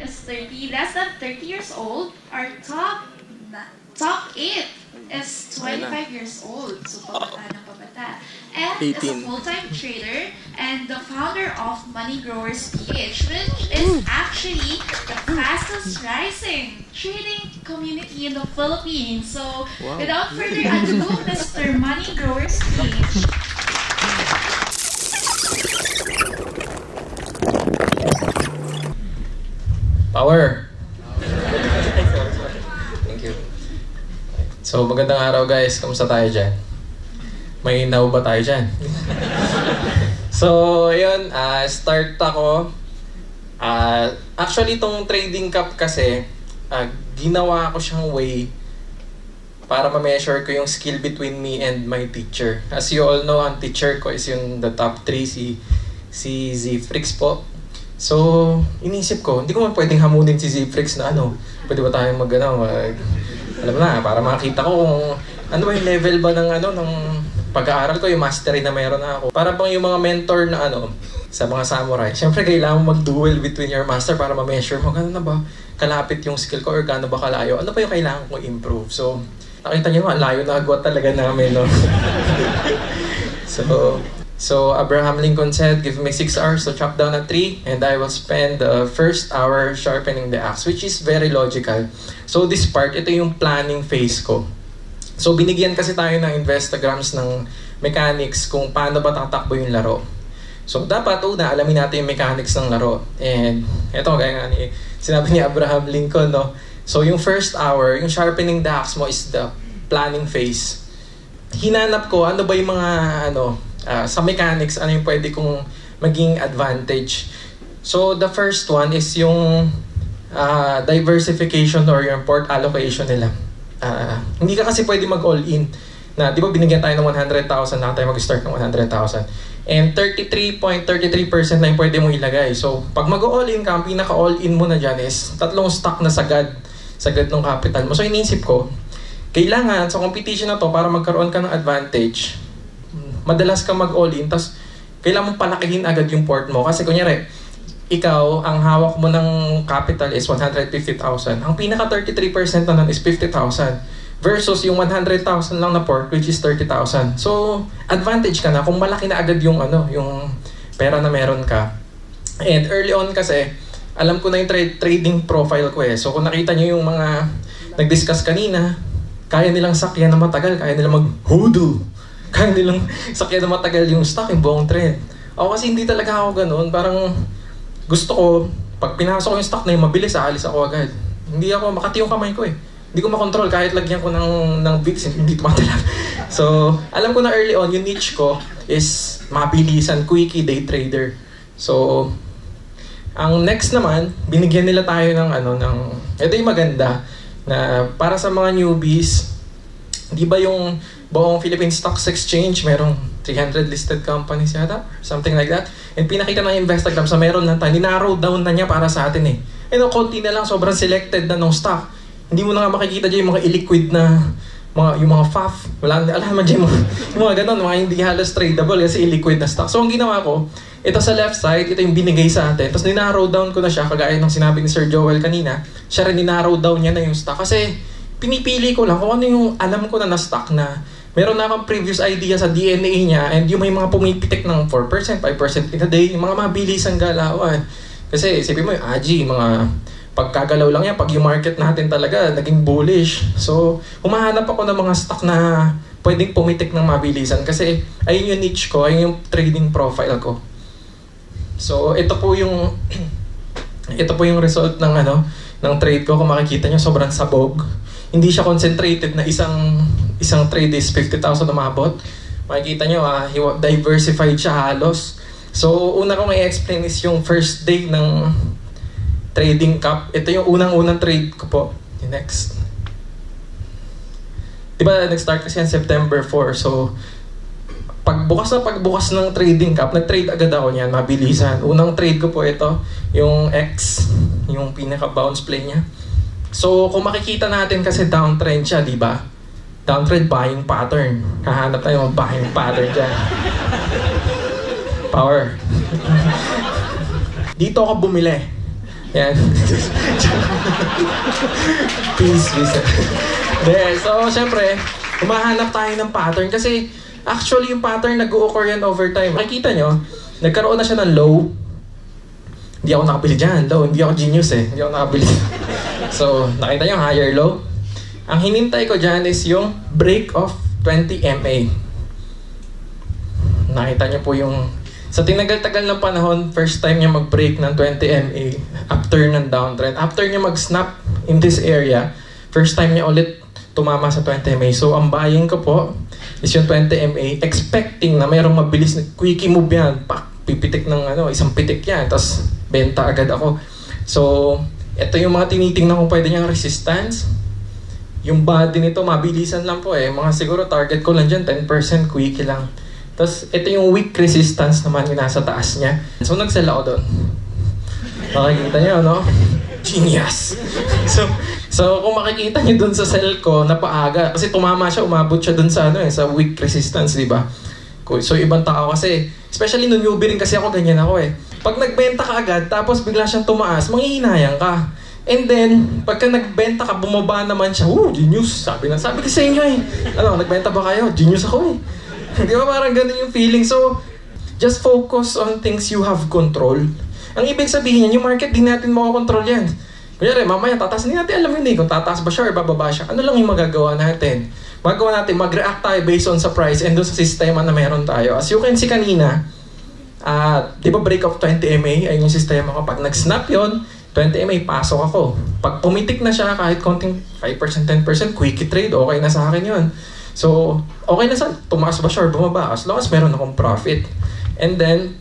is less than 30 years old. Our top 8 is 25 years old. So pabata ng pabata. And 18. Is a full-time trader and the founder of MoneyGrowersPH, which is actually the fastest rising trading community in the Philippines. So without further ado, Mr. MoneyGrowersPH. Power! Thank you. So, magandang araw guys. Kamusta tayo dyan? May now ba tayo dyan? So, yun. Start ako. Actually, itong trading cup kasi, ginawa ko siyang way para ma-measure ko yung skill between me and my teacher. As you all know, ang teacher ko is yung the top 3, si Z-Frix po. So, inisip ko, hindi ko man pwedeng hamunin si Z-Frix na pwede ba tayong alam na, para makita ko kung ano ba yung level ba ng ng pag-aaral ko, yung mastery na mayroon na ako. Para bang yung mga mentor na sa mga samurai, syempre kailangan mag-duel between your master para ma-measure mo, gano'n na ba kalapit yung skill ko or gano'n ba kalayo, ano pa yung kailangan kong improve. So, nakita niyo, layo na agwat talaga namin, no? So Abraham Lincoln said, give me 6 hours to chop down a tree and I will spend the first hour sharpening the axe, which is very logical. So this part, ito yung planning phase ko. So binigyan kasi tayo ng Investagrams ng mechanics kung paano ba tatakbo yung laro. So dapat una, alamin natin yung mechanics ng laro. And ito, gaya nga sinabi ni Abraham Lincoln, no? So yung first hour, yung sharpening the axe mo is the planning phase. Hinanap ko, ano ba yung mga sa mechanics, ano yung pwede kong maging advantage. So, the first one is yung diversification or yung port allocation nila. Hindi ka kasi pwede mag-all-in. Na, di ba binigyan tayo ng 100,000, na tayo mag-start ng 100,000. And 33.33% na yung pwede mong ilagay. So, pag mag-all-in ka, ang pinaka-all-in mo na dyan is 3 stock na sagad ng capital mo. So, iniisip ko, kailangan sa competition na to, para magkaroon ka ng advantage, madalas ka mag-all-in, tapos kailangan mong palakihin agad yung port mo. Kasi kunyari, ikaw, ang hawak mo ng capital is 150,000. Ang pinaka 33% na nun is 50,000. Versus yung 100,000 lang na port, which is 30,000. So, advantage ka na kung malaki na agad yung yung pera na meron ka. And early on kasi, alam ko na yung trading profile ko eh. So, kung nakita nyo yung mga nag-discuss kanina, kaya nilang sakyan na matagal, kaya nilang mag-hoodoo. Kaya nilang sakyan na matagal yung stock, yung buong trend. Ako kasi hindi talaga ako ganun. Parang gusto ko, pag pinasok ko yung stock na yung mabilis, aalis ako agad. Hindi ako, makati yung kamay ko eh. Hindi ko makontrol kahit lagyan ko ng VIX, hindi tumatala. So, alam ko na early on, yung niche ko is mabilisan, quickie, day trader. So, ang next naman, binigyan nila tayo ng ito yung maganda, na para sa mga newbies, di ba yung buong Philippine Stocks Exchange, merong 300 listed companies yata, something like that. And pinakita ng Investagrams na meron lang tayo, ninarrow down na niya para sa atin eh. Konti na lang, sobrang selected na ng stock. Hindi mo na nga makikita dyan yung mga illiquid na, yung mga FAF. Wala na, alam mo dyan yung mga ganun, mga hindi halos tradable kasi illiquid na stock. So ang ginawa ko, ito sa left side, ito yung binigay sa atin. Tapos ninarrow down ko na siya, kagaya ng sinabi ni Sir Joel kanina, siya rin ninarrow down niya na yung stock. Kasi pinipili ko lang kung ano yung alam ko na stock na meron na akong previous idea sa DNA niya and yung may mga pumipitik ng 4%, 5% in a day, yung mga mabilisang galawan. Kasi isipin mo yung AGI, mga pagkagalaw lang yan, pag yung market natin talaga naging bullish. So, humahanap ako ng mga stock na pwedeng pumitik ng mabilisan kasi ayun yung niche ko, ayun yung trading profile ko. So, ito po yung result ng ng trade ko. Kung makikita nyo, sobrang sabog. Hindi siya concentrated na isang trade is 50,000 umabot. Makikita nyo, diversified siya halos. So, una kong i-explain is yung first day ng trading cup. Ito yung unang-unang trade ko po. Yung next. Diba, nag-start kasi yan September 4. So, pagbukas ng trading cup, nag-trade agad ako niyan, mabilisan. Unang trade ko po ito, yung X, yung pinaka-bounce play niya. So, kung makikita natin kasi downtrend siya, di ba? Downtrend buying pattern. Hahanap tayo ng buying pattern dyan. Power. Dito ako bumili. Yan. Peace. So, syempre, humahanap tayo ng pattern kasi actually yung pattern nag-o-occur yan over time. Makikita nyo, nagkaroon na siya ng low. Hindi ako nakabili dyan, low. Hindi ako genius eh. Hindi ako nakabili. So, nakita nyo, higher low. Ang hinintay ko dyan is yung break of 20 MA. Nakita nyo po yung sa tinagal-tagal ng panahon, first time niya mag-break ng 20 MA after ng downtrend. After niya mag-snap in this area, first time niya ulit tumama sa 20 MA. So, ang buying ko po is yung 20 MA, expecting na mayroong mabilis na quickie move yan. Pipitik ng isang pitik yan, tapos benta agad ako. So, ito yung mga tinitingnan kung pwede niyang resistance. Yung body nito, mabilisan lang po eh. Mga siguro target ko lang dyan, 10% quickie lang. Tapos, ito yung weak resistance naman yung nasa taas niya. So, nagsell ako doon. Makikita niyo, no? Genius! So kung makikita niyo doon sa sell ko, napaaga. Kasi tumama siya, umabot siya doon sa, sa weak resistance, di ba? So, ibang tao kasi, especially nung newbie rin kasi ako, ganyan ako eh. Pag nagbenta ka agad, tapos bigla siyang tumaas, manghihinayang ka. And then, pagka nagbenta ka, bumaba naman siya. Genius! Sabi ko sa inyo eh. Nagbenta ba kayo? Genius ako eh. Di ba parang ganun yung feeling? So, just focus on things you have control. Ang ibig sabihin yan, yung market, di natin makakontrol yan. Kunyari, mamaya, tataas, hindi natin alam yun eh. Kung tataas ba siya or bababa siya. Ano lang yung magagawa natin? Magagawa natin, mag-react tayo based on sa price and doon sa sistema na meron tayo. As you can see kanina, di ba break of 20 MA ay yung sistema ko. Pag nag-snap yun, 20 MA, pasok ako. Pag pumitik na siya, kahit konting 5%, 10%, quickie trade, okay na sa akin yun. So, okay na sa tumaas ba siya or bumaba as long as meron akong profit. And then,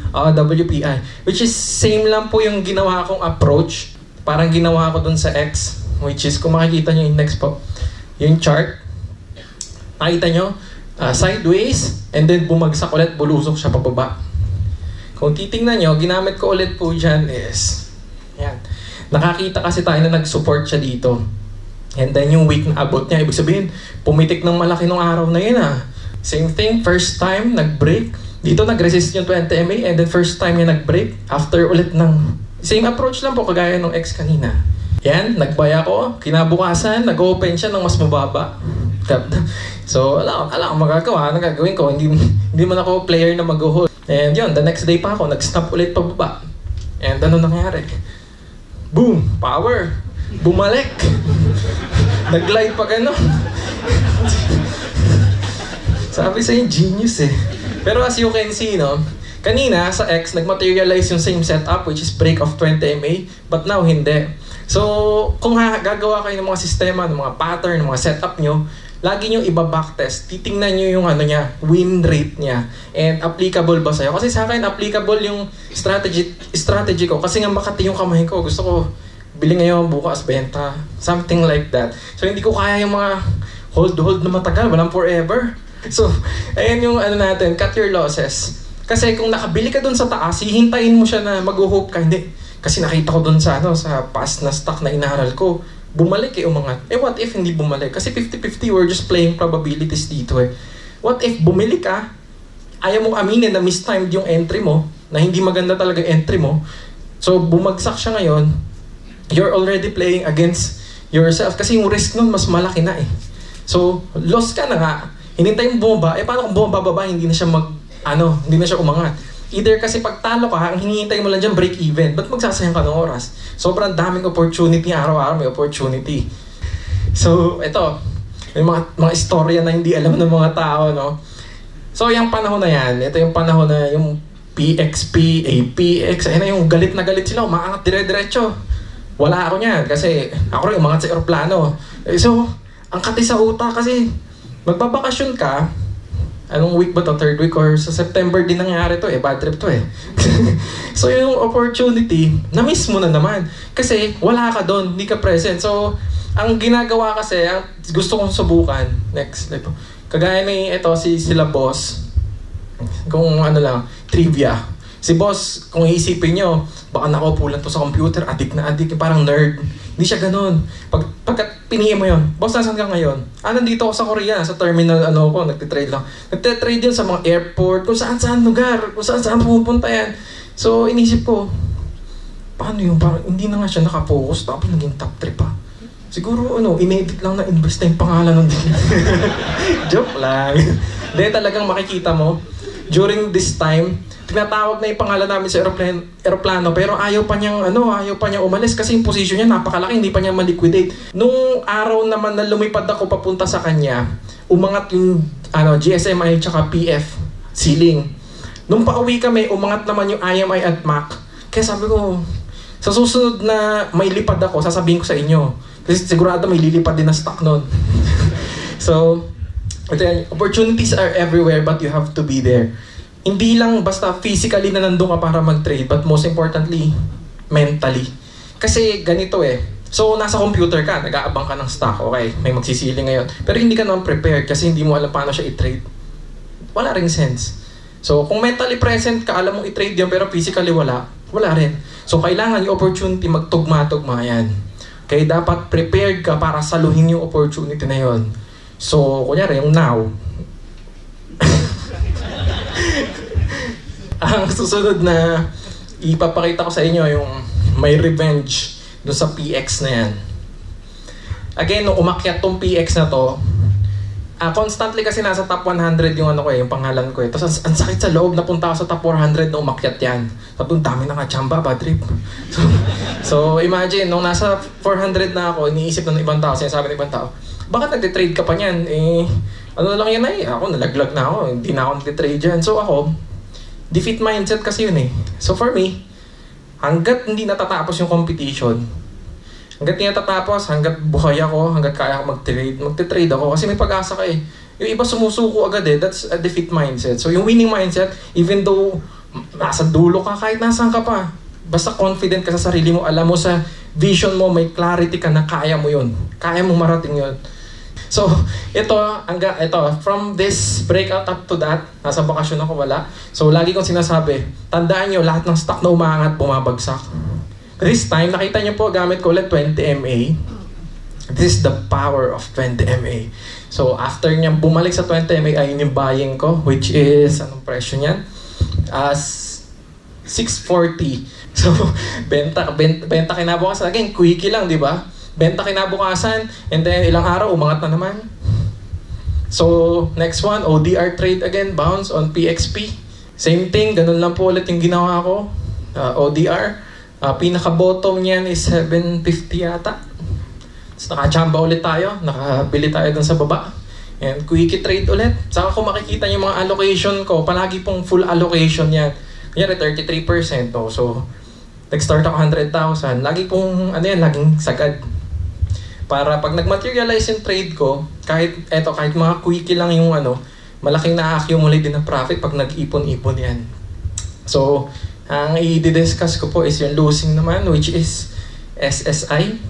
WPI, which is same lang po yung ginawa kong approach. Parang ginawa ko dun sa X, which is kung makikita nyo yung next po, yung chart, nakita nyo, sideways, and then bumagsak ulit, bulusok siya pababa. Kung titingnan nyo, ginamit ko ulit po dyan is, yan, nakakita kasi tayo na nag-support siya dito. And then yung week na abot niya, ibig sabihin, pumitik ng malaki nung araw na yun Same thing, first time, nag-break. Dito nag-resist yung 20 MA and then first time niya nag-break after ulit ng same approach lang po kagaya ng X kanina. Yan, nag-buy ako, kinabukasan, nag-open siya ng mas mababa. So, wala akong magagawa. Ano gagawin ko? Hindi man ako player na mag-hold. And yun, the next day pa ako, nag-snap ulit pababa. And ano nangyari? Boom! Power! Bumalik! Nag-glide pa gano'n. Sabi sa'yo, genius eh. Pero as you can see, no, kanina sa X, nag-materialize yung same setup, which is break of 20 MA, but now hindi. So, kung gagawa kayo ng mga sistema, ng mga pattern, ng mga setup nyo, lagi nyo iba-backtest. Titingnan nyo yung win rate niya. And applicable ba sa'yo? Kasi sa akin, applicable yung strategy ko. Kasi nga makati yung kamay ko. Gusto ko, bili ngayon, bukas, benta. Something like that. So, hindi ko kaya yung mga hold na matagal. Walang forever. So, ayan yung natin, cut your losses. Kasi kung nakabili ka dun sa taas, hihintayin mo siya na mag-hope ka. Hindi. Kasi nakita ko dun sa past na stock na inaral ko. Bumalik umangat. What if hindi bumalik? Kasi 50-50, we're just playing probabilities dito eh. What if bumili ka, ayaw mong aminin na mistimed yung entry mo, na hindi maganda talaga entry mo. So, bumagsak siya ngayon, you're already playing against yourself. Kasi yung risk nun, mas malaki na eh. So, loss ka na nga. Hinintay mo bumaba, paano kung bumaba, hindi na siya hindi na siya umangat. Either kasi pag talo ka, ang hinihintay mo lang dyan, break even. Ba't magsasayang ka ng oras? Sobrang daming opportunity, araw-araw may opportunity. So, ito, may mga istorya na hindi alam ng mga tao, no? So, yung panahon na yan, ito yung panahon na yung PXP, APX, ayun na yung galit na galit sila, umaangat dire-diretso. Wala ako niyan, kasi ako rin umangat sa aeroplano. So, ang kati sa utak kasi, magbabakasyon ka, anong week ba to? Third week or sa September din nangyari to eh. Bad trip to eh. So yung opportunity, na-miss mo na naman. Kasi wala ka doon, hindi ka present. So, ang ginagawa kasi, ang gusto kong subukan, next, kagaya ni sila boss, kung trivia. Si boss, kung iisipin nyo, baka nakaupo lang to sa computer, adik na adik, parang nerd. Hindi siya ganun. Pagkat pinigyan mo yun, boss, nasan ka ngayon? Nandito ako sa Korea, sa terminal, nagtitrade lang. Nagtitrade yun sa mga airport, kung saan-saan lugar, kung saan-saan pupunta yan. So, inisip ko, paano yung parang hindi na nga siya nakapokus tapos naging top 3 pa. Siguro inedit lang na invest na yung pangalan ng joke lang. Hindi, talagang makikita mo during this time, tinatawag na yung pangalan namin sa eroplano pero ayaw pa niyang umalis kasi yung position niya napakalaki, hindi pa niya ma-liquidate. Nung araw naman na lumipad ako papunta sa kanya, umangat yung GSMI tsaka PF ceiling. Nung pauwi kami, umangat naman yung IMI at MAC. Kaya sabi ko, sa susunod na may lipad ako, sasabihin ko sa inyo. Kasi sigurado may lilipad din na stock nun. So, opportunities are everywhere but you have to be there. Hindi lang basta physically na nandun ka para mag-trade, but most importantly, mentally. Kasi ganito So, nasa computer ka, nag-aabang ka ng stock, okay, may magsisiling ngayon. Pero hindi ka naman prepared kasi hindi mo alam paano siya i-trade. Wala ring sense. So, kung mentally present ka, alam mong i-trade yun, pero physically wala rin. So, kailangan yung opportunity magtugma-tugma yan. Okay, dapat prepared ka para saluhin yung opportunity na yun. So, kunyari, yung now. Ang susunod na ipapakita ko sa inyo yung may revenge doon sa PX na yan. Again, nung umakyat tong PX na to, constantly kasi nasa top 100 yung yung pangalan ko Tapos ang sakit sa loob, napunta ako sa top 400 nung umakyat yan. Sabi ko, dami na kachamba, bad trip. So imagine, nung nasa 400 na ako, iniisip ng ibang tao, sinasabi ng ibang tao, bakit nagtitrade ka pa niyan? Ano lang yan ako, nalaglag na ako, hindi na ako nagtitrade dyan. So ako, defeat mindset kasi yun So for me, hanggat hindi natatapos yung competition, hanggat hindi natatapos, hanggat buhay ako, hanggat kaya ako magte-trade ako kasi may pag-asa ka Yung iba sumusuko agad that's a defeat mindset. So yung winning mindset, even though nasa dulo ka, kahit nasaan ka pa, basta confident ka sa sarili mo, alam mo sa vision mo, may clarity ka na kaya mo yun. Kaya mo marating yun. So, ito, from this breakout up to that, nasa bakasyon ako wala. So, lagi kong sinasabi, tandaan nyo, lahat ng stock na umaangat, bumabagsak. This time, nakita nyo po, gamit ko ulit 20 MA. This is the power of 20 MA. So, after niya bumalik sa 20 MA, ayun yung buying ko, which is, anong presyo niyan? 640. So, benta kinabukasan. Again, quickie lang, di ba? Benta kinabukasan, and then ilang araw, umangat na naman. So, next one, ODR trade again, bounce on PXP. Same thing, ganun lang po ulit yung ginawa ko. ODR, pinaka-bottom niyan is 750 yata. So, nakachamba ulit tayo, nakabili tayo dun sa baba. And quickie trade ulit. Saka kung makikita yung mga allocation ko, palagi pong full allocation yan. Yan, 33%. So, nag-start ako 100,000. Lagi pong, laging sagad. Para pag nag-materialize yung trade ko, kahit mga quickie lang yung malaking na-accumulate din na profit pag nag-ipon-ipon yan. So, ang i-discuss ko po is yung losing naman, which is SSI.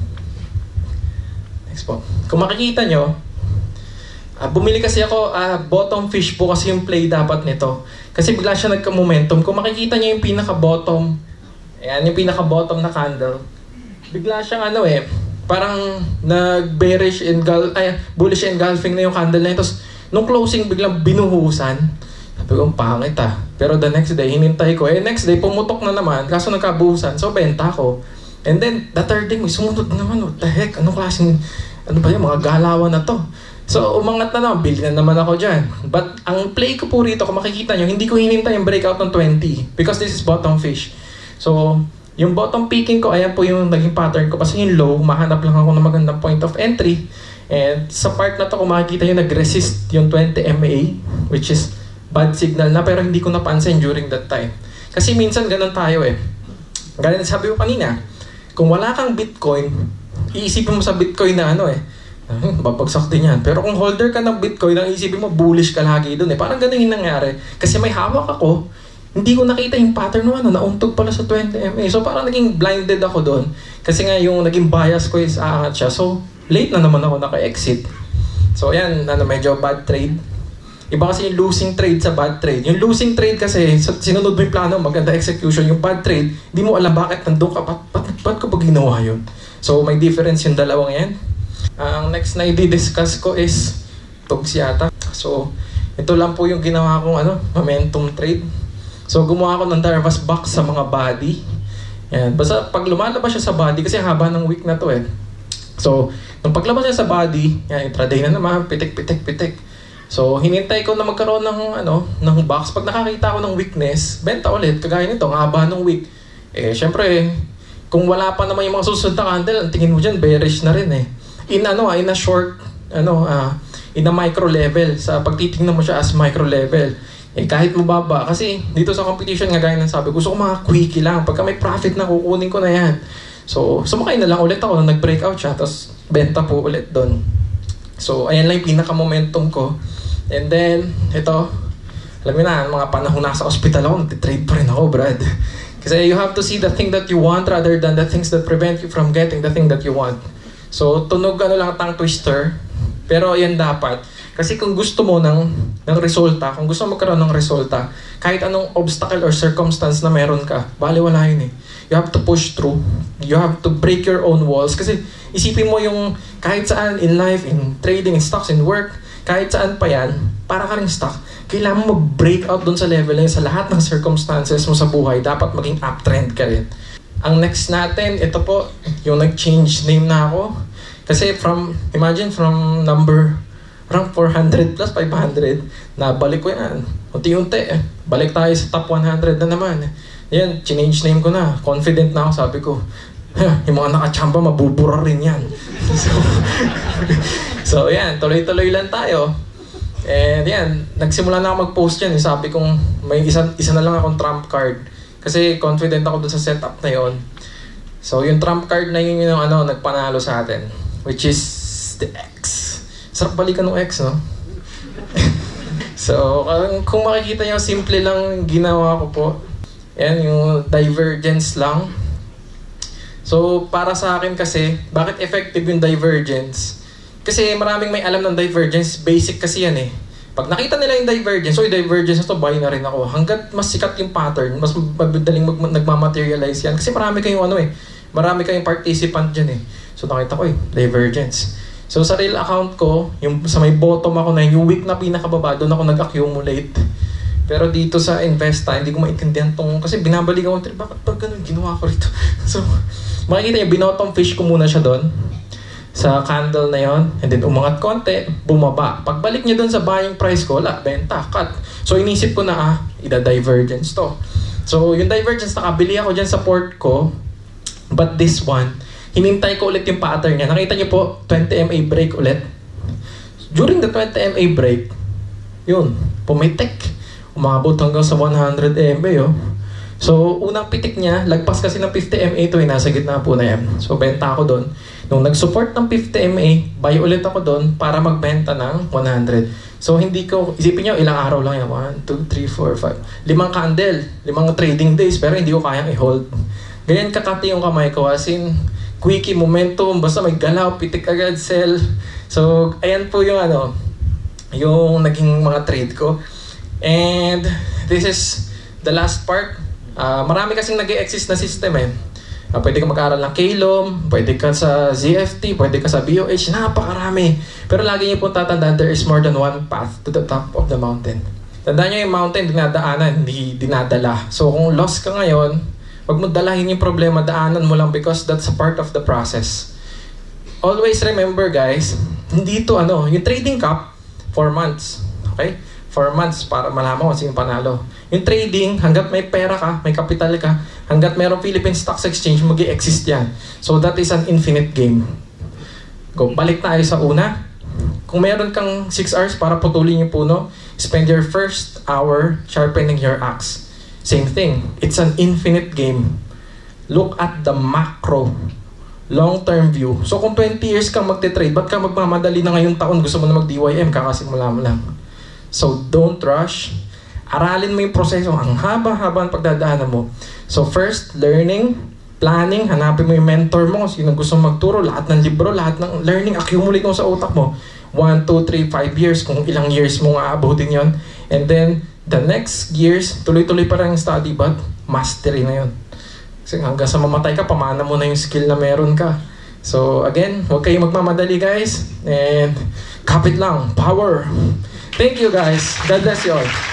Next po. Kung makikita nyo, bumili kasi ako, bottom fish po kasi yung play dapat nito. Kasi bigla siya nagka-momentum. Kung makikita nyo yung pinaka-bottom, ayan, yung pinaka-bottom na candle, bigla siyang parang nag-bearish bullish engulfing na yung candle na yun. Tapos, nung closing, biglang binuhusan. Sabi ko, pangit Pero the next day, hinintay ko. Next day, pumutok na naman. Kaso nagkabuhusan. So, benta ko. And then, the third day, may sumunod na naman. What the heck? Anong klaseng, mga galawan na to? So, umangat na naman. Bili na naman ako dyan. But, ang play ko po rito, kung makikita nyo, hindi ko hinintay yung breakout ng 20. Because this is bottom fish. So, yung bottom picking ko, ayan po yung naging pattern ko. Kasi yung low, mahanap lang ako ng magandang point of entry. And sa part na to, kung makikita nyo, nag-resist yung 20 MA, which is bad signal na, pero hindi ko napansin during that time. Kasi minsan ganun tayo Ganun sabi ko kanina, kung wala kang Bitcoin, iisipin mo sa Bitcoin na babagsak din yan. Pero kung holder ka ng Bitcoin, ang isipin mo, bullish ka lagi doon Parang ganun yung nangyari. Kasi may hawak ako, hindi ko nakita yung pattern nauntog pala sa 20 MA. So parang naging blinded ako doon. Kasi nga yung naging bias ko is aangat siya. So late na naman ako naka-exit. So ayan, medyo bad trade. Iba kasi yung losing trade sa bad trade. Yung losing trade kasi, sinunod mo yung plano, maganda execution. Yung bad trade, hindi mo alam bakit nandun ka. Ba't ko ba ginawa yun? So may difference yung dalawang yan. Ang next na i-discuss ko is togs yata. So ito lang po yung ginawa kong momentum trade. So, gumawa ako ng Darvas box sa mga body. Yan. Basta pag lumalabas siya sa body, kasi haba ng week na to eh. So, nung paglabas niya sa body, yan, intraday na naman, pitik. So, hinintay ko na magkaroon ng box. Pag nakakita ko ng weakness, benta ulit. Kagaya nito, ang haba ng week. Eh, syempre, kung wala pa naman yung mga susunod na candle, ang tingin mo dyan, bearish na rin eh. In a short, in a micro level. Sa pagtitingnan mo siya as micro level. Eh, kahit mababa. Kasi, dito sa competition, nga gaya ng sabi, gusto ko mga quickie lang. Pagka may profit na, kukunin ko na yan. So, sumakay na lang ulit ako nung nag-breakout siya, tapos benta po ulit doon. So, ayan lang yung pinaka-momentum ko. And then, ito, alam mo na, mga panahon nasa ospital ako, nag-trade pa rin ako, Brad. Kasi you have to see the thing that you want rather than the things that prevent you from getting the thing that you want. So, tunog lang tongue twister. Pero yan dapat. Kasi kung gusto mo ng resulta, kung gusto mo magkaroon ng resulta, kahit anong obstacle or circumstance na meron ka, baliwala yun eh. You have to push through. You have to break your own walls. Kasi isipin mo yung kahit saan in life, in trading, in stocks, in work, kahit saan pa yan, para ka rin stuck. Kailangan mo mag-break out dun sa level na yun. Sa lahat ng circumstances mo sa buhay, dapat maging uptrend ka rin. Ang next natin, ito po, yung nag-change name na ako. Kasi imagine from number around 400 plus 500, nabalik ko yan. Unti-unti, balik tayo sa top 100 na naman. Yan, change name ko na. Confident na ako, sabi ko. Yung mga nakachamba, mabubura rin yan. So, yan, tuloy-tuloy lang tayo. And yan, nagsimula na ako mag-post yan. Sabi kong, may isa na lang akong trump card. Kasi confident ako dun sa setup na yon. So, yung trump card na yun yung nagpanalo sa atin. Which is the X. Sarap balikan ng X, no? So, kung makikita nyo, simple lang ginawa ko po. Yan, yung divergence lang. So, para sa akin kasi, bakit effective yung divergence? Kasi maraming may alam ng divergence, basic kasi yan eh. Pag nakita nila yung divergence, so yung divergence na to, buy na rin ako. Hanggat mas sikat yung pattern, mas madaling nagmamaterialize yan. Kasi marami kayong marami kayong participant dyan eh. So, nakita ko divergence. So, sa real account ko, yung sa may bottom ako na yung week na pinakababa, doon ako nag-accumulate. Pero dito sa Investa, hindi ko maintindihan kasi binabalik ako, bakit pag ganun ginawa ko rito? So, makikita niyo, binottom fish ko muna siya doon sa candle na yon, and then umangat konti, bumaba. Pagbalik niya doon sa buying price ko, benta, cut. So, inisip ko na, ida-divergence to. So, yung divergence, nakabili ako dyan sa port ko, but this one, hinintay ko ulit yung pattern niya. Nakita niyo po, 20 MA break ulit. During the 20 MA break, yun, pumitik. Umabot hanggang sa 100 MA, oh. So, unang pitik niya, lagpas kasi ng 50 MA ito, nasa gitna po na yan. So, benta ako doon. Nung nag-support ng 50 MA, buy ulit ako doon para magbenta ng 100. So, isipin nyo, ilang araw lang yan. 1, 2, 3, 4, 5. 5 candle, 5 trading days, pero hindi ko kayang i-hold. Ganyan kakati yung kamay ko, as in, quickie, momentum, basta may galaw, pitik agad, sell. So, ayan po yung yung naging mga trade ko. And this is the last part. Marami kasing nag-e-exist na system eh. Pwede ka mag-aaral ng Kalom, pwede ka sa ZFT, pwede ka sa BOH, napakarami. Pero lagi niyo po tatandaan, there is more than one path to the top of the mountain. Tandaan niyo yung mountain, dinadaanan, hindi dinadala. So kung lost ka ngayon, wag mo dalahin yung problema, daanan mo lang because that's a part of the process. Always remember guys, hindi to yung trading cup, 4 months. Okay? 4 months para malaman kung sino panalo. Yung trading, hanggat may pera ka, may capital ka, hanggat mayroong Philippine Stocks Exchange, mag-i-exist yan. So that is an infinite game. Go, balik tayo sa una. Kung meron kang 6 hours para putulin yung puno, spend your first hour sharpening your axe. Same thing. It's an infinite game. Look at the macro. Long-term view. So kung 20 years kang magte-trade, ba't ka magmamadali na ngayong taon gusto mo na mag-DYM, kakasimula mo lang. So don't rush. Aralin mo yung proseso. Ang haba-haba ang pagdadaanan mo. So first, learning, planning, hanapin mo yung mentor mo, sino gusto magturo, lahat ng libro, lahat ng learning, accumulate mo sa utak mo. 1, 2, 3, 5 years, kung ilang years mo aabutin yon. And then, the next years, tuloy-tuloy pa rin yung study, but mastery na yun. Kasi hanggang sa mamatay ka, pamana mo na yung skill na meron ka. So again, huwag kayong magmamadali guys. And kapit lang, power. Thank you guys. God bless you all.